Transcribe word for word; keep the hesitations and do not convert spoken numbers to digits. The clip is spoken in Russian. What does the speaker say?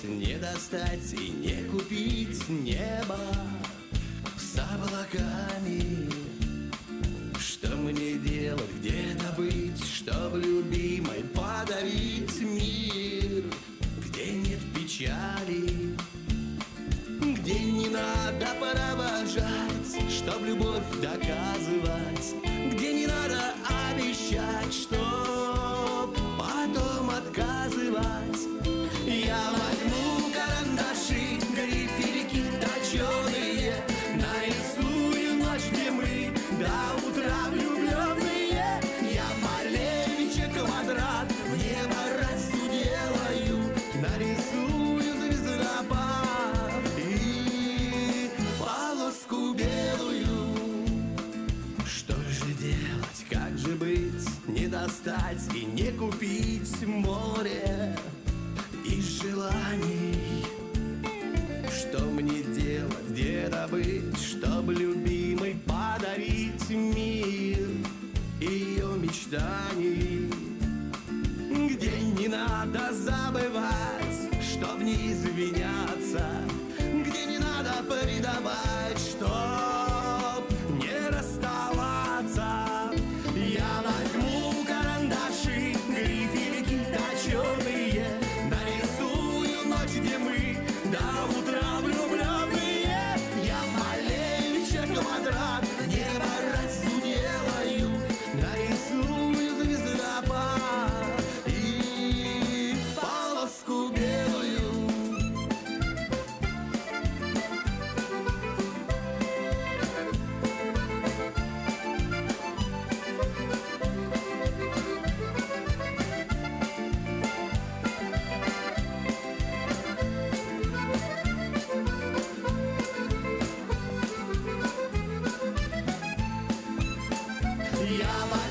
не достать и не купить небо с облаками. Что мне делать, где добыть, чтоб любимой подарить мир, где нет печали, где не надо провожать, чтоб любовь доказывать, где не надо обещать, чтоб потом отказывать. Я возьму карандаши, грифелики точеные, нарисую ночь, где мы до утра влюбленные. Я Малевича квадрат в небо расу делаю, нарисую звездопад и полоску белую. Что же делать, как же быть, не достать и не купить море из желаний? Что мне делать, где добыть, чтоб любимой подарить мир ее мечтаний? Где не надо забывать, чтоб не извиняться, где не надо предавать, чтоб не расставаться. Я возьму карандаши, грифелики точеные, нарисую ночь, где мы до утра влюбленные. Я Малевича квадрат в небо расу делаю, нарисую звездопад и полоску белую. Я